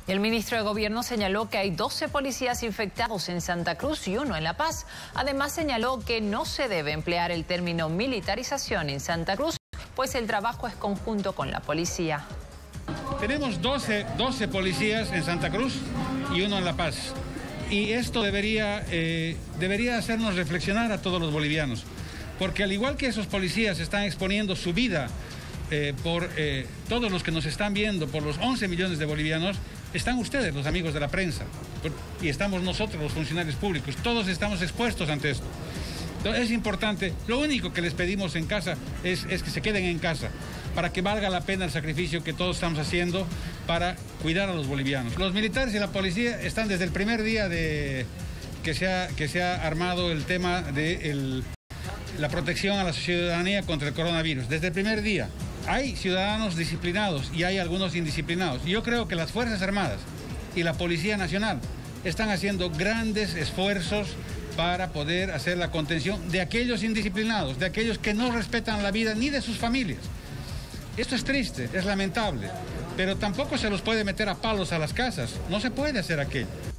El ministro de Gobierno señaló que hay 12 policías infectados en Santa Cruz y 1 en La Paz. Además señaló que no se debe emplear el término militarización en Santa Cruz, pues el trabajo es conjunto con la policía. Tenemos 12 policías en Santa Cruz y 1 en La Paz. Y esto debería hacernos reflexionar a todos los bolivianos. Porque al igual que esos policías están exponiendo su vida por todos los que nos están viendo, por los 11 millones de bolivianos, están ustedes, los amigos de la prensa, y estamos nosotros, los funcionarios públicos. Todos estamos expuestos ante esto. Entonces, es importante, lo único que les pedimos en casa es que se queden en casa, para que valga la pena el sacrificio que todos estamos haciendo para cuidar a los bolivianos. Los militares y la policía están desde el primer día que se ha armado el tema de la protección a la ciudadanía contra el coronavirus. Desde el primer día hay ciudadanos disciplinados y hay algunos indisciplinados. Yo creo que las Fuerzas Armadas y la Policía Nacional están haciendo grandes esfuerzos para poder hacer la contención de aquellos indisciplinados, de aquellos que no respetan la vida ni de sus familias. Esto es triste, es lamentable, pero tampoco se los puede meter a palos a las casas. No se puede hacer aquello.